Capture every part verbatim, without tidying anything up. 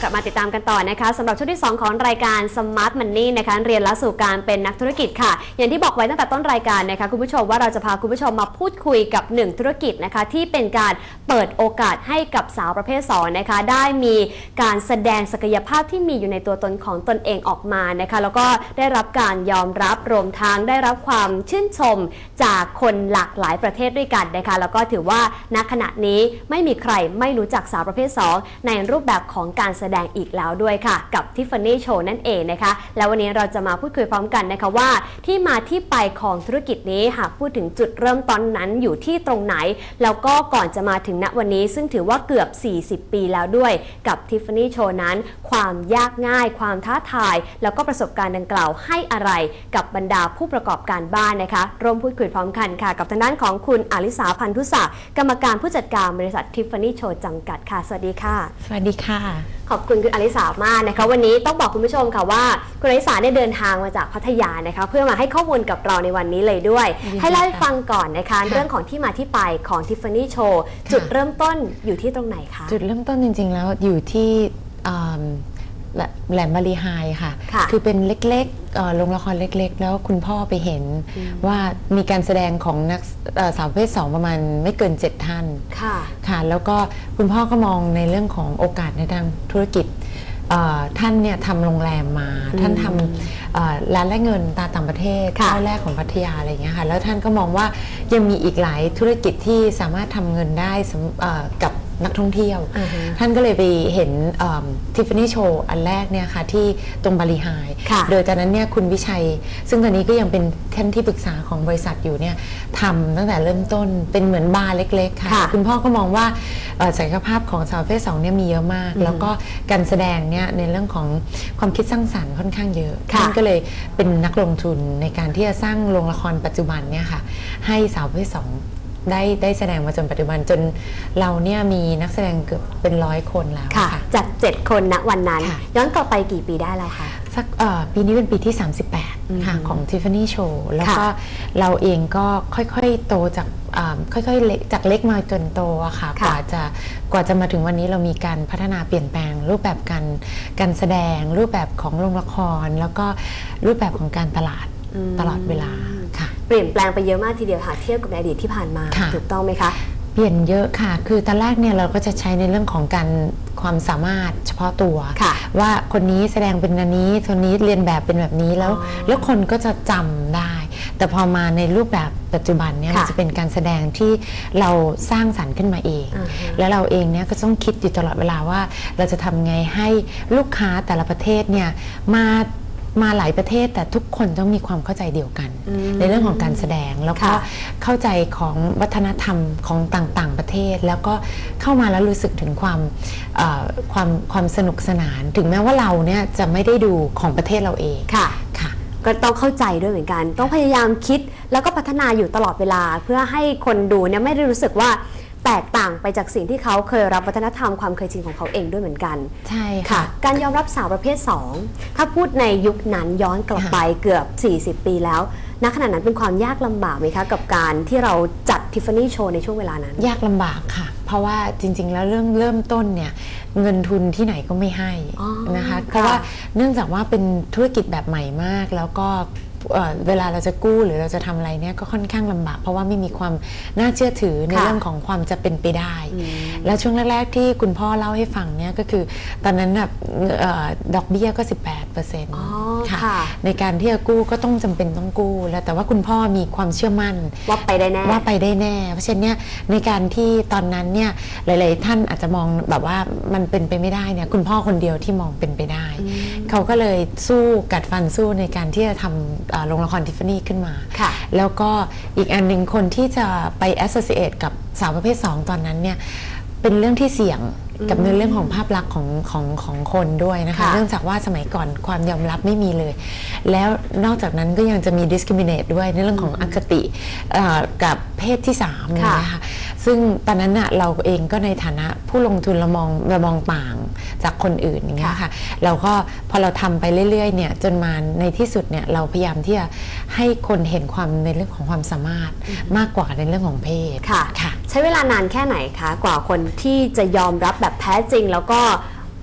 ลับมาติดตามกันต่อนะคะสำหรับช่วงที่สองของรายการ Smart Money นะคะเรียนและสู่การเป็นนักธุรกิจค่ะอย่างที่บอกไว้ตั้งแต่ต้นรายการนะคะคุณผู้ชมว่าเราจะพาคุณผู้ชมมาพูดคุยกับหนึ่งธุรกิจนะคะที่เป็นการเปิดโอกาสให้กับสาวประเภทสองนะคะได้มีการแสดงศักยภาพที่มีอยู่ในตัวตนของตนเองออกมานะคะแล้วก็ได้รับการยอมรับรวมทั้งได้รับความชื่นชมจากคนหลากหลายประเทศด้วยกันนะคะแล้วก็ถือว่าณขณะนี้ไม่มีใครไม่รู้จักสาวประเภทสองในรูปแบบของการแสดงอีกแล้วด้วยค่ะกับ Tiffany Show นั่นเองนะคะแล้ววันนี้เราจะมาพูดคุยพร้อมกันนะคะว่าที่มาที่ไปของธุรกิจนี้หากพูดถึงจุดเริ่มต้นนั้นอยู่ที่ตรงไหนแล้วก็ก่อนจะมาถึงณวันนี้ซึ่งถือว่าเกือบสี่สิบปีแล้วด้วยกับ Tiffany Show นั้นความยากง่ายความท้าทายแล้วก็ประสบการณ์ดังกล่าวให้อะไรกับบรรดาผู้ประกอบการบ้านนะคะร่วมพูดคุยพร้อมกันค่ะกับทางด้านของคุณอลิสาพันธุศักดิ์กรรมการผู้จัดการบริษัท Tiffany Show จำกัดค่ะสวัสดีค่ะสวัสดีค่ะขอบคุณคุณอลิสามากนะคะวันนี้ต้องบอกคุณผู้ชมค่ะว่าคุณอลิสาได้เดินทางมาจากพัทยานะคะเพื่อมาให้ข้อมูลกับเราในวันนี้เลยด้วยให้เล่าให้ฟังก่อนนะคะเรื่องของที่มาที่ไปของ Tiffany Show จุดเริ่มต้นอยู่ที่ตรงไหนคะจุดเริ่มต้นจริงๆแล้วอยู่ที่แหลมบาลีไฮค่ะคือเป็นเล็กๆโรงละครเล็กๆแล้วคุณพ่อไปเห็นว่ามีการแสดงของนักสาวประเภทสองประมาณไม่เกินเจ็ดท่านค่ะค่ะแล้วก็คุณพ่อก็มองในเรื่องของโอกาสในทางธุรกิจท่านเนี่ยทำโรงแรมมาท่านทำร้านแลกเงินตาต่างประเทศเจ้าแรกของพัทยาอะไรอย่างเงี้ยค่ะแล้วท่านก็มองว่ายังมีอีกหลายธุรกิจที่สามารถทำเงินได้กับนักท่องเที่ยว uh-huh. ท่านก็เลยไปเห็น Tiffany Show อันแรกเนี่ยค่ะที่ตรงบาลีไฮโดยตอนนั้นเนี่ยคุณวิชัยซึ่งตอนนี้ก็ยังเป็นท่านที่ปรึกษาของบริษัทอยู่เนี่ยทำตั้งแต่เริ่มต้นเป็นเหมือนบาร์เล็กๆค่ะคุณพ่อก็มองว่าศักยภาพของสาวประเภทสองเนี่ยมีเยอะมาก uh-huh. แล้วก็การแสดงเนี่ยในเรื่องของความคิดสร้างสรรค์ค่อนข้างเยอะ uh-huh. ท่านก็เลยเป็นนักลงทุนในการที่จะสร้างโรงละครปัจจุบันเนี่ยค่ะให้สาวประเภทสองได้ได้แสดงมาจนปัจจุบันจนเราเนี่ยมีนักแสดงเกือบเป็นร้อยคนแล้วค่ะจากเจ็ดคนณวันนั้นย้อนกลับไปกี่ปีได้แล้วคะสักปีนี้เป็นปีที่สามสิบแปดค่ะของ Tiffany Show แล้วก็เราเองก็ค่อยๆโตจากค่อยๆเล็กจากเล็กมาจนโตอะค่ะกว่าจะกว่าจะมาถึงวันนี้เรามีการพัฒนาเปลี่ยนแปลงรูปแบบการการแสดงรูปแบบของโรงละครแล้วก็รูปแบบของการตลาดตลอดเวลาค่ะเปลี่ยนแปลงไปเยอะมากทีเดียวค่ะเทียบกับในอดีตที่ผ่านมาถูกต้องไหมคะเปลี่ยนเยอะค่ะคือตอนแรกเนี่ยเราก็จะใช้ในเรื่องของการความสามารถเฉพาะตัวว่าคนนี้แสดงเป็นอันนี้คนนี้เรียนแบบเป็นแบบนี้แล้วแล้วคนก็จะจำได้แต่พอมาในรูปแบบปัจจุบันเนี่ยมันจะเป็นการแสดงที่เราสร้างสรรค์ขึ้นมาเองแล้วเราเองเนี่ยก็ต้องคิดอยู่ตลอดเวลาว่าเราจะทำไงให้ลูกค้าแต่ละประเทศเนี่ยมามาหลายประเทศแต่ทุกคนต้องมีความเข้าใจเดียวกันในเรื่องของการแสดงแล้วก็เข้าใจของวัฒนธรรมของต่างๆประเทศแล้วก็เข้ามาแล้วรู้สึกถึงความความความสนุกสนานถึงแม้ว่าเราเนี่ยจะไม่ได้ดูของประเทศเราเองค่ะค่ะก็ต้องเข้าใจด้วยเหมือนกันต้องพยายามคิดแล้วก็พัฒนาอยู่ตลอดเวลาเพื่อให้คนดูเนี่ยไม่ได้รู้สึกว่าแตกต่างไปจากสิ่งที่เขาเคยรับวัฒนธรรมความเคยชินของเขาเองด้วยเหมือนกันใช่ค่ะการยอมรับสาวประเภทสองถ้าพูดในยุคนั้นย้อนกลับไปเกือบสี่สิบปีแล้วณขณะนั้นเป็นความยากลำบากไหมคะกับการที่เราจัด Tiffany Show ในช่วงเวลานั้นยากลำบากค่ะเพราะว่าจริงๆแล้วเรื่องเริ่มต้นเนี่ยเงินทุนที่ไหนก็ไม่ให้นะคะเพราะว่าเนื่องจากว่าเป็นธุรกิจแบบใหม่มากแล้วก็เวลาเราจะกู้หรือเราจะทำอะไรเนี่ยก็ค่อนข้างลำบากเพราะว่าไม่มีความน่าเชื่อถือในเรื่องของความจะเป็นไปได้แล้วช่วงแรกๆที่คุณพ่อเล่าให้ฟังเนี่ยก็คือตอนนั้นแบบดอกเบี้ยก็ สิบแปดเปอร์เซ็นต์ ค่ะในการที่จะกู้ก็ต้องจำเป็นต้องกู้แล้วแต่ว่าคุณพ่อมีความเชื่อมั่นว่าไปได้แน่ว่าไปได้แน่เพราะฉะนั้นเนี่ยในการที่ตอนนั้นเนี่ยหลายๆท่านอาจจะมองแบบว่ามันเป็นไปไม่ได้เนี่ยคุณพ่อคนเดียวที่มองเป็นไปได้เขาก็เลยสู้กัดฟันสู้ในการที่จะทำโรงละคร Tiffany ขึ้นมาแล้วก็อีกอันหนึ่งคนที่จะไป associate กับสาวประเภทสองตอนนั้นเนี่ยเป็นเรื่องที่เสี่ยงกับในเรื่องของภาพลักษณ์ของของของคนด้วยนะคะเนื่องจากว่าสมัยก่อนความยอมรับไม่มีเลยแล้วนอกจากนั้นก็ยังจะมี discriminate ด้วยในเรื่องของอคติกับเพศที่สามนะคะซึ่งตอนนั้นน่ะเราเองก็ในฐานะผู้ลงทุนเรามองเรามองต่างจากคนอื่นอย่างเงี้ยค่ะเราก็พอเราทำไปเรื่อยๆเนี่ยจนมาในที่สุดเนี่ยเราพยายามที่จะให้คนเห็นความในเรื่องของความสามารถมากกว่าในเรื่องของเพศค่ะใช้เวลานานแค่ไหนคะกว่าคนที่จะยอมรับแบบแท้จริงแล้วก็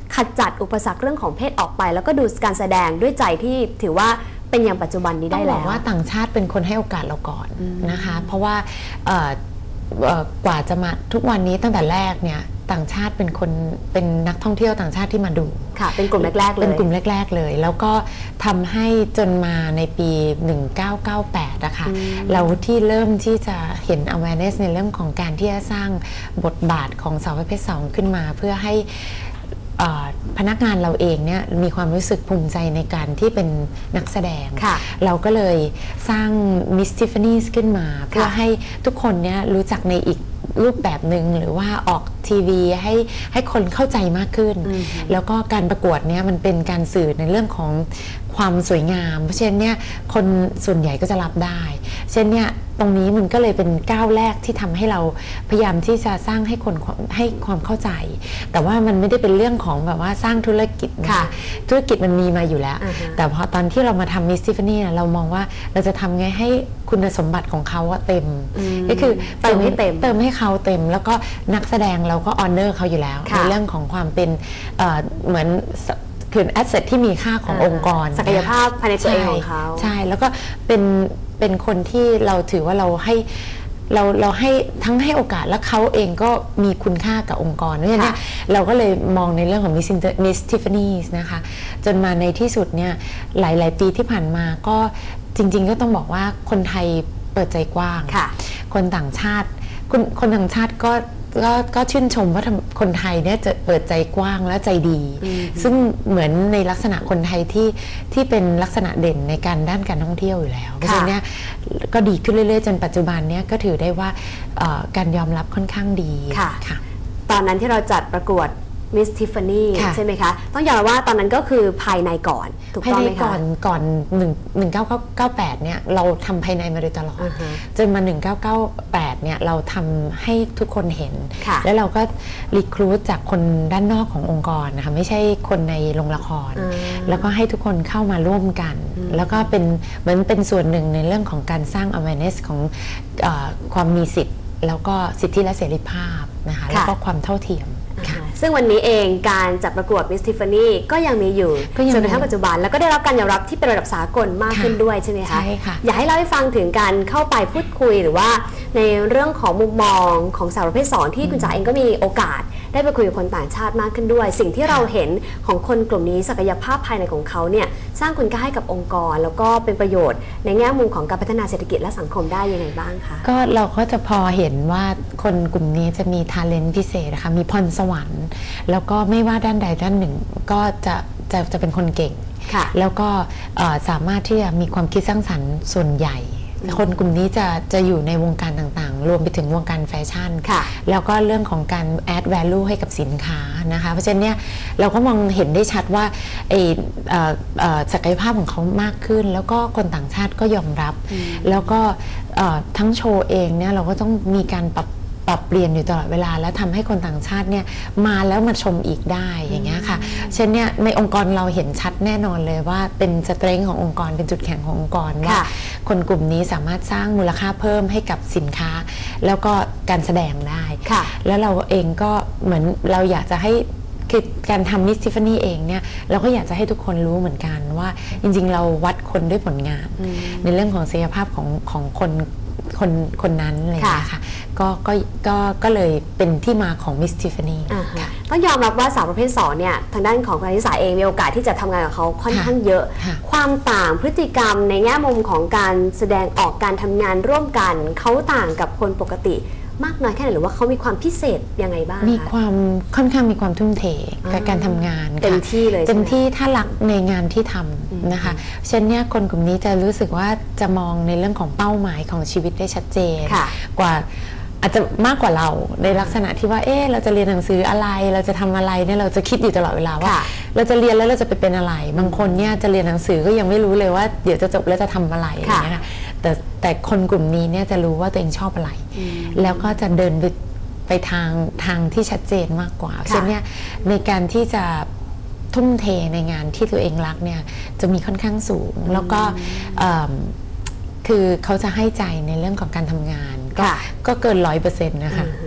ขจัดอุปสรรคเรื่องของเพศออกไปแล้วก็ดูการแสดงด้วยใจที่ถือว่าเป็นอย่างปัจจุบันนี้ได้แล้วต้องบอกว่าต่างชาติเป็นคนให้โอกาสเราก่อนนะคะเพราะว่ากว่าจะมาทุกวันนี้ตั้งแต่แรกเนี่ยต่างชาติเป็นคนเป็นนักท่องเที่ยวต่างชาติที่มาดูค่ะเป็นกลุ่มแรกๆเลยเป็นกลุ่มแรกๆเลยแล้วก็ทำให้จนมาในปีหนึ่งเก้าเก้าแปดนะคะเราที่เริ่มที่จะเห็น awareness ในเรื่องของการที่จะสร้างบทบาทของสาวประเภทสองขึ้นมาเพื่อให้พนักงานเราเองเนี่ยมีความรู้สึกภูมิใจในการที่เป็นนักแสดงเราก็เลยสร้าง Miss Tiffany's ขึ้นมาเพื่อให้ทุกคนเนี่ยรู้จักในอีกรูปแบบหนึ่งหรือว่าออกทีวีให้ให้คนเข้าใจมากขึ้นแล้วก็การประกวดเนี่ยมันเป็นการสื่อในเรื่องของความสวยงามเพราะฉะนั้นเนี่ยคนส่วนใหญ่ก็จะรับได้เช่นเนี่ยตรงนี้มันก็เลยเป็นก้าวแรกที่ทำให้เราพยายามที่จะสร้างให้คนให้ความเข้าใจแต่ว่ามันไม่ได้เป็นเรื่องของแบบว่าสร้างธุรกิจค่ะธุรกิจมันมีมาอยู่แล้ว uh-huh. แต่พอตอนที่เรามาทำมิสทิฟฟานี่เรามองว่าเราจะทำไงให้คุณสมบัติของเขาเต็มก็คือเติมให้เต็มเติมให้เขาเต็มแล้วก็นักแสดงเราก็ออนเนอร์เขาอยู่แล้วในเรื่องของความเป็นเหมือนคือแอสเซทที่มีค่าขององค์กรศักยภาพภายในตัวเองของเขาใช่แล้วก็เป็นเป็นคนที่เราถือว่าเราให้เราเราให้ทั้งให้โอกาสและเขาเองก็มีคุณค่ากับองค์กรเพราะฉะนั้นเราก็เลยมองในเรื่องของ Miss Tiffany's นะคะจนมาในที่สุดเนี่ยหลายๆปีที่ผ่านมาก็จริงๆก็ต้องบอกว่าคนไทยเปิดใจกว้างคนต่างชาติคนคนต่างชาติก็ก็ก็ชื่นชมว่าคนไทยเนี่ยจะเปิดใจกว้างและใจดีซึ่งเหมือนในลักษณะคนไทยที่ที่เป็นลักษณะเด่นในการด้านการท่องเที่ยวอยู่แล้วเพราะฉะนั้นก็ดีขึ้นเรื่อยๆจนปัจจุบันเนี่ยก็ถือได้ว่าการยอมรับค่อนข้างดีค่ะตอนนั้นที่เราจัดประกวดมิสทิฟฟานี่ใช่ไหมคะต้องยอมรับว่าตอนนั้นก็คือภายในก่อนถูกต้องไหมคะก่อนก่อนหนึ่งหนึ่งเก้าเก้าแปดเนี่ยเราทำภายในมาโดยตลอดจนมาหนึ่งเก้าเก้าแปดเนี่ยเราทำให้ทุกคนเห็นแล้วเราก็รีครูทจากคนด้านนอกขององค์กรนะคะไม่ใช่คนในโรงละครแล้วก็ให้ทุกคนเข้ามาร่วมกันแล้วก็เป็นเหมือนเป็นส่วนหนึ่งในเรื่องของการสร้าง awareness ของความมีสิทธิ์แล้วก็สิทธิและเสรีภาพนะคะแล้วก็ความเท่าเทียมซึ่งวันนี้เองการจัดประกวด Miss Tiffany ก็ยังมีอยู่จนกระทั่งปัจจุบันแล้วก็ได้รับการยอมรับที่เป็นระดับสากลมากขึ้นด้วยใช่ไหมคะใช่ค่ะอยากให้เล่าให้ฟังถึงการเข้าไปพูดคุยหรือว่าในเรื่องของมุมมองของสาวประเภทสองที่คุณจ๋าเองก็มีโอกาสได้ไปคุยกับคนต่างชาติมากขึ้นด้วยสิ่งที่เราเห็นของคนกลุ่มนี้ศักยภาพภายในของเขาเนี่ยสร้างคุณค่าให้กับองค์กรแล้วก็เป็นประโยชน์ในแง่มุมของการพัฒนาเศรษฐกิจและสังคมได้ยังไงบ้างคะก็เราก็จะพอเห็นว่าคนกลุ่มนี้จะมี talent พิเศษนะคะมีพรสวรรค์แล้วก็ไม่ว่าด้านใดด้านหนึ่งก็จะจะจะเป็นคนเก่งแล้วก็สามารถที่จะมีความคิดสร้างสรรค์ส่วนใหญ่คนกลุ่มนี้จะจะอยู่ในวงการต่างๆรวมไปถึงวงการแฟชั่นแล้วก็เรื่องของการ add value ให้กับสินค้านะคะเพราะฉะนั้นเนี่ยเราก็มองเห็นได้ชัดว่าศักยภาพของเขามากขึ้นแล้วก็คนต่างชาติก็ยอมรับแล้วก็ทั้งโชว์เองเนี่ยเราก็ต้องมีการปรับปรับเปลี่ยนอยู่ตลอดเวลาแล้วทำให้คนต่างชาติเนี่ยมาแล้วมาชมอีกได้อย่างเงี้ยค่ะเช่นเนี่ยในองค์กรเราเห็นชัดแน่นอนเลยว่าเป็นสเตรนท์ขององค์กรเป็นจุดแข็งขององค์กรว่าคนกลุ่มนี้สามารถสร้างมูลค่าเพิ่มให้กับสินค้าแล้วก็การแสดงได้แล้วเราเองก็เหมือนเราอยากจะให้คือการทำมิสทิฟฟานี่เองเนี่ยเราก็อยากจะให้ทุกคนรู้เหมือนกันว่าจริงๆเราวัดคนด้วยผลงานในเรื่องของศักยภาพของของคนคนคนนั้นเลยนะคะก็ก็ก็ก็เลยเป็นที่มาของ Miss Tiffany ต้องยอมรับว่าสาวประเภทสองเนี่ยทางด้านของคุณนิสาเองมีโอกาสที่จะทำงานกับเขาค่อนข้างเยอะความต่างพฤติกรรมในแง่มุมของการแสดงออกการทำงานร่วมกันเขาต่างกับคนปกติมากน้อยแค่ไหนหรือว่าเขามีความพิเศษยังไงบ้างมีความค่อนข้างมีความทุ่มเทกับการทำงานเต็มที่เลยเต็มที่ถ้ารักในงานที่ทำนะคะเช่นนี้คนกลุ่มนี้จะรู้สึกว่าจะมองในเรื่องของเป้าหมายของชีวิตได้ชัดเจนกว่าอาจจะมากกว่าเราในลักษณะที่ว่าเออเราจะเรียนหนังสืออะไรเราจะทำอะไรเนี่ยเราจะคิดอยู่ตลอดเวลาว่าเราจะเรียนแล้วเราจะไปเป็นอะไรบางคนเนี่ยจะเรียนหนังสือก็ยังไม่รู้เลยว่าเดี๋ยวจะจบแล้วจะทำอะไรอย่างเงี้ยค่ะแต่แต่คนกลุ่มนี้เนี่ยจะรู้ว่าตัวเองชอบอะไรแล้วก็จะเดินไปไปทางทางที่ชัดเจนมากกว่าเช่นเนี่ยในการที่จะทุ่มเทในงานที่ตัวเองรักเนี่ยจะมีค่อนข้างสูงแล้วก็คือเขาจะให้ใจในเรื่องของการทำงานก็ก็เกินร้อยเปอร์เซ็นต์นะคะ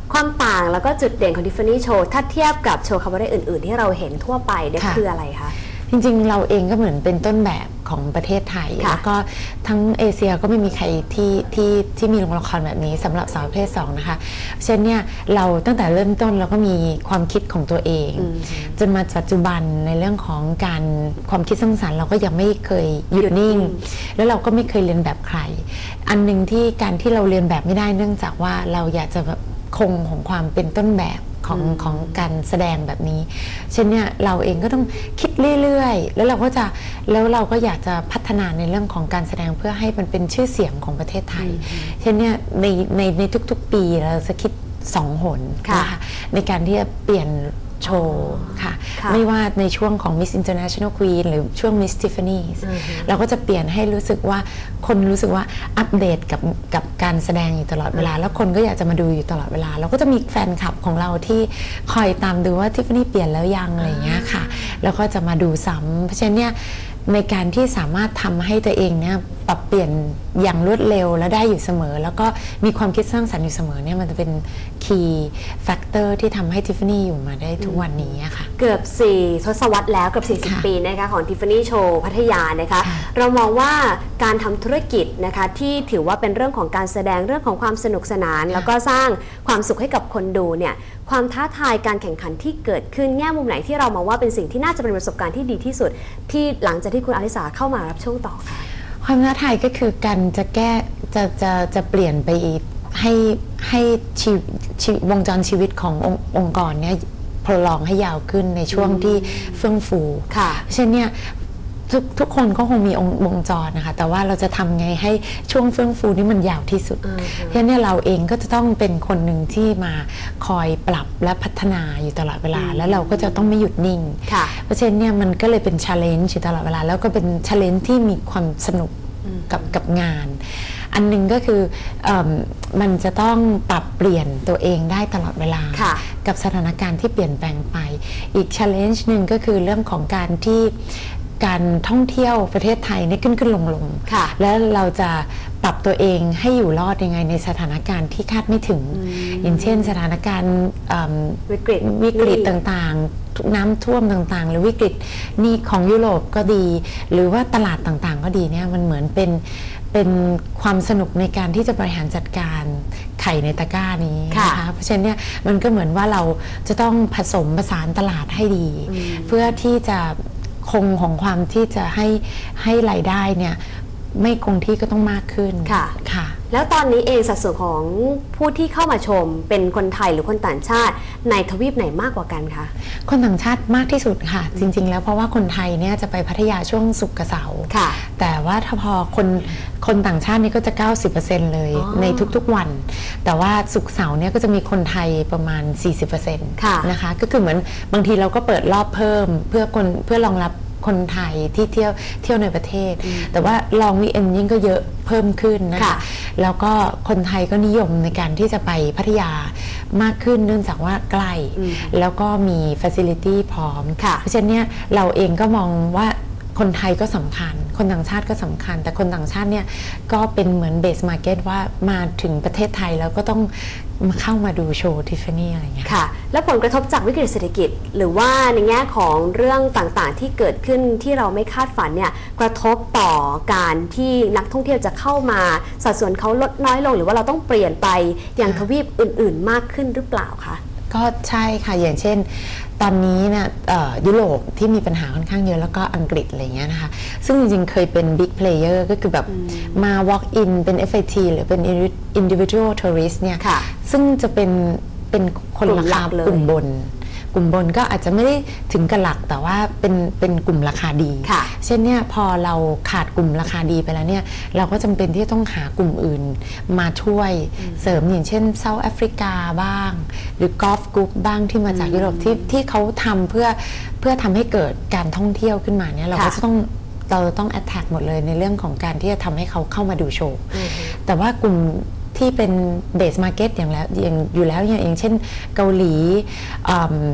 ความต่างแล้วก็จุดเด่นของ Tiffany Show ถ้าเทียบกับโชว์คาบาเร่อื่นๆที่เราเห็นทั่วไปเนี่ยคืออะไรคะจริงๆเราเองก็เหมือนเป็นต้นแบบของประเทศไทยแล้วก็ทั้งเอเชียก็ไม่มีใครที่ที่ที่มีโรงละครแบบนี้สำหรับสาวประเภทสองนะคะเช่นเนี่ยเราตั้งแต่เริ่มต้นเราก็มีความคิดของตัวเองจนมาปัจจุบันในเรื่องของการความคิดสร้างสรรค์เราก็ยังไม่เคยหยุดนิ่งแล้วเราก็ไม่เคยเรียนแบบใครอันนึงที่การที่เราเรียนแบบไม่ได้เนื่องจากว่าเราอยากจะคงของความเป็นต้นแบบของของการแสดงแบบนี้เช่นเนี่ยเราเองก็ต้องคิดเรื่อยๆแล้วเราก็จะแล้วเราก็อยากจะพัฒนาในเรื่องของการแสดงเพื่อให้มันเป็นชื่อเสียงของประเทศไทยเช่นเนี่ยในในในทุกๆปีเราจะคิดสองหนนะคะในการที่จะเปลี่ยนโชว์ค่ะไม่ว่าในช่วงของ Miss International Queen หรือช่วง Miss Tiffany เราก็จะเปลี่ยนให้รู้สึกว่าคนรู้สึกว่าอัปเดตกับกับการแสดงอยู่ตลอดเวลาแล้วคนก็อยากจะมาดูอยู่ตลอดเวลาเราก็จะมีแฟนคลับของเราที่คอยตามดูว่า Tiffany เปลี่ยนแล้วยังอะไรอย่างเงี้ยค่ะแล้วก็จะมาดูซ้ำเพราะฉะนั้นเนี่ยในการที่สามารถทำให้ตัวเองเนี่ยปรับเปลี่ยนอย่างรวดเร็วและได้อยู่เสมอแล้วก็มีความคิดสร้างสรรค์อยู่เสมอเนี่ยมันจะเป็น key factor ที่ทำให้ Tiffany อยู่มาได้ทุกวันนี้ค่ะเกือบสี่ทศวรรษแล้วเกือบสี่สิบปีนะคะของ Tiffany Show พัทยานะคะเรามองว่าการทำธุรกิจนะคะที่ถือว่าเป็นเรื่องของการแสดงเรื่องของความสนุกสนานแล้วก็สร้างความสุขให้กับคนดูเนี่ยความท้าทายการแข่งขันที่เกิดขึ้นแง่มุมไหนที่เรามองว่าเป็นสิ่งที่น่าจะเป็นประสบการณ์ที่ดีที่สุดที่หลังจากที่คุณอลิสาเข้ามารับช่วงต่อค่ะความท้าทายก็คือการจะแก้จะจะจะเปลี่ยนไปให้ให้ชีวิตวงจรชีวิตของององค์กรเนี่ยพลองให้ยาวขึ้นในช่วงที่เฟื่องฟูค่ะเช่นเนี่ยทุกทุกคนก็คงมีองค์วงจรนะคะแต่ว่าเราจะทำไงให้ช่วงเฟื่องฟูนี่มันยาวที่สุดเพราะฉะนั้นเราเองก็จะต้องเป็นคนหนึ่งที่มาคอยปรับและพัฒนาอยู่ตลอดเวลาแล้วเราก็จะต้องไม่หยุดนิ่งเพราะฉะนั้นเนี่ยมันก็เลยเป็น challenge อยู่ตลอดเวลาแล้วก็เป็น challenge ที่มีความสนุกกับกับงานอันนึงก็คืออมันจะต้องปรับเปลี่ยนตัวเองได้ตลอดเวลากับสถานการณ์ที่เปลี่ยนแปลงไปอีก challenge หนึ่งก็คือเรื่องของการที่การท่องเที่ยวประเทศไทยนี่ขึ้นขึ้นลงลงแล้วเราจะปรับตัวเองให้อยู่รอดยังไงในสถานการณ์ที่คาดไม่ถึงอย่างเช่นสถานการณ์วิกฤตวิกฤตต่างๆน้ำท่วมต่างๆหรือวิกฤตนี่ของยุโรปก็ดีหรือว่าตลาดต่างๆก็ดีเนี่ยมันเหมือนเป็นเป็นความสนุกในการที่จะบริหารจัดการไข่ในตะกร้านี้นะคะเพราะฉะนั้นเนี่ยมันก็เหมือนว่าเราจะต้องผสมผสานตลาดให้ดีเพื่อที่จะคงของความที่จะให้ให้รายได้เนี่ยไม่คงที่ก็ต้องมากขึ้นค่ะค่ะแล้วตอนนี้เองสัดส่วนของผู้ที่เข้ามาชมเป็นคนไทยหรือคนต่างชาติในทวีปไหนมากกว่ากันคะคนต่างชาติมากที่สุดค่ะจริงๆแล้วเพราะว่าคนไทยเนี่ยจะไปพัทยาช่วงศุกร์กับเสาร์แต่ว่าถ้าพอคนคนต่างชาตินี่ก็จะ เก้าสิบเปอร์เซ็นต์ เลยในทุกๆวันแต่ว่าศุกร์เสาร์เนี่ยก็จะมีคนไทยประมาณ สี่สิบเปอร์เซ็นต์ นะคะก็คือเหมือนบางทีเราก็เปิดรอบเพิ่มเพื่อคนเพื่อรองรับคนไทยที่เที่ยวเที่ยวในประเทศแต่ว่าลองวีเอ็นยิ่งก็เยอะเพิ่มขึ้นนะคะแล้วก็คนไทยก็นิยมในการที่จะไปพัทยามากขึ้นเนื่องจากว่าใกล้แล้วก็มีฟัซิลิตี้พร้อมเพราะฉะนั้นเนี่ยเราเองก็มองว่าคนไทยก็สำคัญคนต่างชาติก็สำคัญแต่คนต่างชาติเนี่ยก็เป็นเหมือนเบสมาร์เก็ตว่ามาถึงประเทศไทยแล้วก็ต้องมาเข้ามาดูโชว์ Tiffany อะไรอย่างเงี้ยค่ะแล้วผลกระทบจากวิกฤตเศรษฐกิจหรือว่าในแง่ของเรื่องต่างๆที่เกิดขึ้นที่เราไม่คาดฝันเนี่ยกระทบต่อการที่นักท่องเที่ยวจะเข้ามาสัดส่วนเขาลดน้อยลงหรือว่าเราต้องเปลี่ยนไปอย่างทวีปอื่นๆมากขึ้นหรือเปล่าคะก็ใช่ค่ะอย่างเช่นตอนนี้เนี่ยยุโรปที่มีปัญหาค่อนข้างเยอะแล้วก็อังกฤษอะไรเงี้ยนะคะซึ่งจริงๆเคยเป็น big player ก็คือแบบมา walk in เป็น เอฟ ไอ ที หรือเป็น individual tourist เนี่ยซึ่งจะเป็นเป็นคนราคากลุ่มบนกลุ่มบนก็อาจจะไม่ได้ถึงกับหลักแต่ว่าเป็นเป็นกลุ่มราคาดีเช่นเนี่ยพอเราขาดกลุ่มราคาดีไปแล้วเนี่ยเราก็จำเป็นที่ต้องหากลุ่มอื่นมาช่วยเสริมอย่างเช่นเซาท์แอฟริกาบ้างหรือกอล์ฟกรุ๊ปบ้างที่มาจากยุโรปที่ที่เขาทำเพื่อเพื่อทำให้เกิดการท่องเที่ยวขึ้นมาเนี่ยเราก็จะต้องเราต้อง attack หมดเลยในเรื่องของการที่จะทำให้เขาเข้ามาดูโชว์แต่ว่ากลุ่มที่เป็นเบสมาร์เก็ตอย่างแล้วอย่างอยู่แล้วอย่างเช่นเกาหลี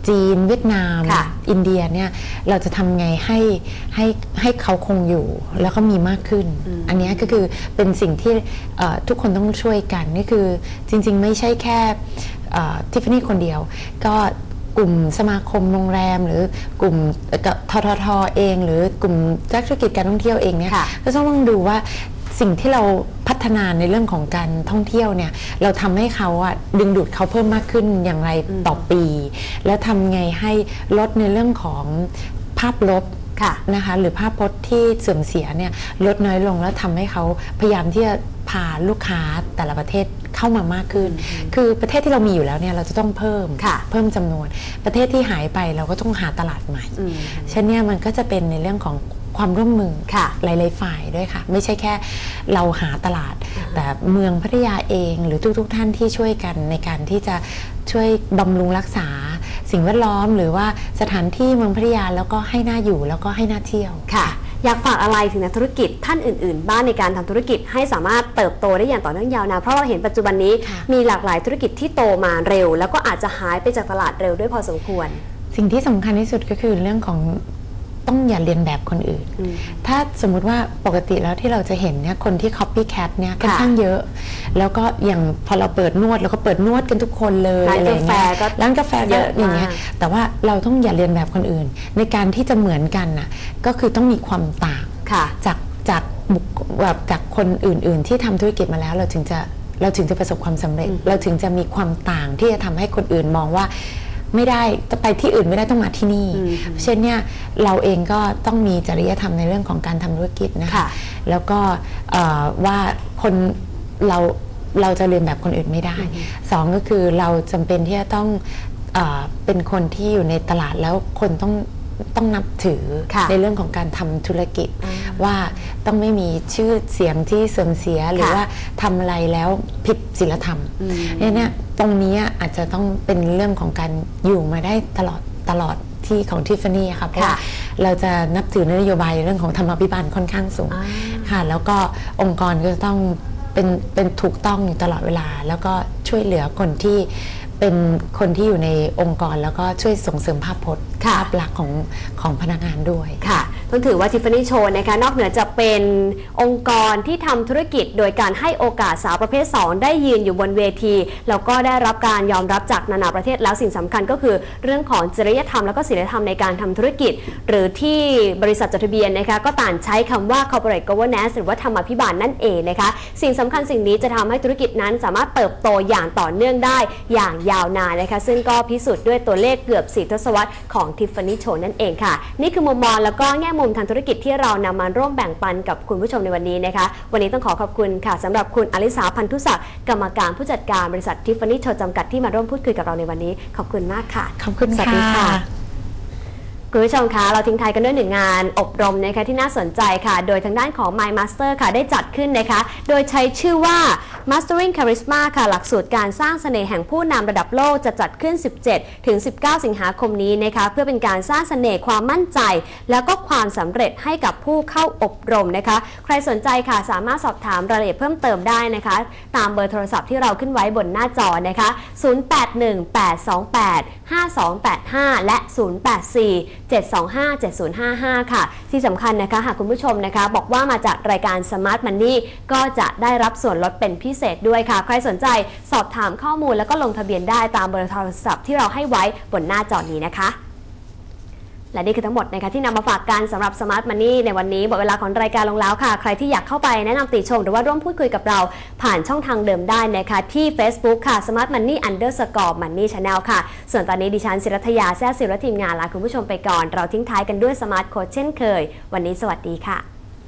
จีนเวียดนามอินเดียเนี่ยเราจะทำไงให้ให้ให้เขาคงอยู่แล้วก็มีมากขึ้น อ, อันนี้ก็คือเป็นสิ่งที่ทุกคนต้องช่วยกันนี่คือจริงๆไม่ใช่แค่ทิฟฟานี่คนเดียวก็กลุ่มสมาคมโรงแรมหรือกลุ่มทททเองหรือกลุ่มธุรกิจการท่องเที่ยวเองเนี่ยก็ต้องต้องดูว่าสิ่งที่เราพัฒนาในเรื่องของการท่องเที่ยวเนี่ยเราทำให้เขาอะดึงดูดเขาเพิ่มมากขึ้นอย่างไรต่อปีแล้วทำไงให้ลดในเรื่องของภาพลบนะคะหรือภาพพจน์ที่เสื่อมเสียเนี่ยลดน้อยลงแล้วทำให้เขาพยายามที่จะพาลูกค้าแต่ละประเทศเข้ามามากขึ้นคือประเทศที่เรามีอยู่แล้วเนี่ยเราจะต้องเพิ่มเพิ่มจำนวนประเทศที่หายไปเราก็ต้องหาตลาดใหม่ฉะนั้นเนี่ยมันก็จะเป็นในเรื่องของความร่วมมือหลายๆฝ่ายด้วยค่ะไม่ใช่แค่เราหาตลาดแต่เมืองพัทยาเองหรือทุกๆท่านที่ช่วยกันในการที่จะช่วยบำรุงรักษาสิ่งแวดล้อมหรือว่าสถานที่เมืองพัทยาแล้วก็ให้น่าอยู่แล้วก็ให้น่าเที่ยวค่ะอยากฝากอะไรถึงนักธุรกิจท่านอื่นๆบ้างในการทำธุรกิจให้สามารถเติบโตได้อย่างต่อเนื่องยาวนานเพราะเราเห็นปัจจุบันนี้มีหลากหลายธุรกิจที่โตมาเร็วแล้วก็อาจจะหายไปจากตลาดเร็วด้วยพอสมควรสิ่งที่สำคัญที่สุดก็คือเรื่องของต้องอย่าเรียนแบบคนอื่นถ้าสมมุติว่าปกติแล้วที่เราจะเห็นเนี่ยคนที่ copycat เนี่ยค่อนข้างเยอะแล้วก็อย่างพอเราเปิดนวดแล้วก็เปิดนวดกันทุกคนเลยอะไรเงี้ยร้านกาแฟเยอะอย่างเงี้ยแต่ว่าเราต้องอย่าเรียนแบบคนอื่นในการที่จะเหมือนกันน่ะก็คือต้องมีความต่างจากจากบุคแบบจากคนอื่นๆที่ทำธุรกิจมาแล้วเราถึงจะเราถึงจะประสบความสำเร็จเราถึงจะมีความต่างที่จะทำให้คนอื่นมองว่าไม่ได้ไปที่อื่นไม่ได้ต้องมาที่นี่เช่นเนี่ยเราเองก็ต้องมีจริยธรรมในเรื่องของการทำธุรกิจนะคะแล้วก็ว่าคนเราเราจะเรียนแบบคนอื่นไม่ได้สองก็คือเราจำเป็นที่จะต้องเป็นคนที่อยู่ในตลาดแล้วคนต้องต้องนับถือในเรื่องของการทำธุรกิจว่าต้องไม่มีชื่อเสียงที่เสื่อมเสียหรือว่าทำอะไรแล้วผิดศีลธรรมเนี่ยตรงนี้อาจจะต้องเป็นเรื่องของการอยู่มาได้ตลอดตลอดที่ของทิฟฟานี่ค่ะเพราะว่าเราจะนับถือนโยบายเรื่องของธรรมาภิบาลค่อนข้างสูงค่ะแล้วก็องค์กรก็จะต้องเป็นเป็นถูกต้องอยู่ตลอดเวลาแล้วก็ช่วยเหลือคนที่เป็นคนที่อยู่ในองค์กรแล้วก็ช่วยส่งเสริมภาพพจน์ภาพลักษณ์ของของพนักงานด้วยค่ะต้องถือว่า Tiffany Show นะคะนอกเหนือจะเป็นองค์กรที่ทำธุรกิจโดยการให้โอกาสสาวประเภทสองได้ยืนอยู่บนเวทีแล้วก็ได้รับการยอมรับจากนานาประเทศแล้วสิ่งสำคัญก็คือเรื่องของจริยธรรมแล้วก็ศีลธรรมในการทำธุรกิจหรือที่บริษัทจดทะเบียนนะคะก็ต่างใช้คำว่า corporate governance หรือว่าธรรมาภิบาลนั่นเองนะคะสิ่งสำคัญสิ่งนี้จะทำให้ธุรกิจนั้นสามารถเติบโตอย่างต่อเนื่องได้อย่างยาวนานนะคะซึ่งก็พิสูจน์ด้วยตัวเลขเกือบสี่ทศวรรษของ Tiffany Show นั่นเองค่ะนี่คือมุมมองแล้วก็แง่มุมทางธุรกิจที่เรานำมาร่วมแบ่งปันกับคุณผู้ชมในวันนี้นะคะวันนี้ต้องขอขอบคุณค่ะสำหรับคุณอลิสาพันธุศักดิ์กรรมการผู้จัดการบริษัท Tiffany Show จำกัดที่มาร่วมพูดคุยกับเราในวันนี้ขอบคุณมากค่ะขอบคุณค่ะสวัสดีค่ะคุณผู้ชมคะเราทิ้งท้ายกันด้วยหนึ่งงานอบรมนะคะที่น่าสนใจค่ะโดยทางด้านของ My Master ค่ะได้จัดขึ้นนะคะโดยใช้ชื่อว่า Mastering Charisma ค่ะหลักสูตรการสร้างเสน่ห์แห่งผู้นำระดับโลกจะจัดขึ้น สิบเจ็ดถึงสิบเก้า สิงหาคมนี้นะคะเพื่อเป็นการสร้างเสน่ห์ความมั่นใจแล้วก็ความสำเร็จให้กับผู้เข้าอบรมนะคะใครสนใจค่ะสามารถสอบถามรายละเอียดเพิ่มเติมได้นะคะตามเบอร์โทรศัพท์ที่เราขึ้นไว้บนหน้าจอนะคะศูนย์ แปด หนึ่ง แปด สอง แปด ห้า สอง แปด ห้าและศูนย์ แปด สี่ เจ็ด สอง ห้า เจ็ด ศูนย์ ห้า ห้าค่ะที่สำคัญนะคะหากคุณผู้ชมนะคะบอกว่ามาจากรายการ Smart Money ก็จะได้รับส่วนลดเป็นพิเศษด้วยค่ะใครสนใจสอบถามข้อมูลแล้วก็ลงทะเบียนได้ตามเบอร์โทรศัพท์ที่เราให้ไว้บนหน้าจอนี้นะคะและนี่คือทั้งหมดนะคะที่นำมาฝากกันสำหรับ Smart Money ในวันนี้หมดเวลาของรายการลงแล้วค่ะใครที่อยากเข้าไปแนะนำติชมหรือว่าร่วมพูดคุยกับเราผ่านช่องทางเดิมได้นะคะที่ Facebook ค่ะ Smart Money Underscore Money Channel ค่ะส่วนตอนนี้ดิฉันศิรัทยาแซ่ศิรทีมงานลาคุณผู้ชมไปก่อนเราทิ้งท้ายกันด้วย Smart Code เช่นเคยวันนี้สวัสดีค่ะ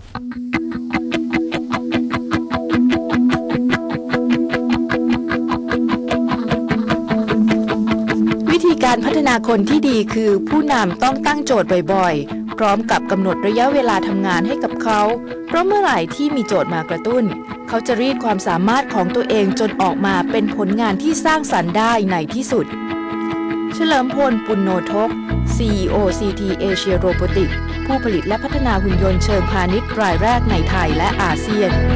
การพัฒนาคนที่ดีคือผู้นำต้องตั้งโจทย์บ่อยๆพร้อมกับกำหนดระยะเวลาทำงานให้กับเขาเพราะเมื่อไหร่ที่มีโจทย์มากระตุ้นเขาจะรีดความสามารถของตัวเองจนออกมาเป็นผลงานที่สร้างสรรค์ได้ในที่สุดเฉลิมพล ปุณโณทก ซี อี โอ ซี ที Asia Robotics ผู้ผลิตและพัฒนาหุ่นยนต์เชิงพาณิชย์รายแรกในไทยและอาเซียน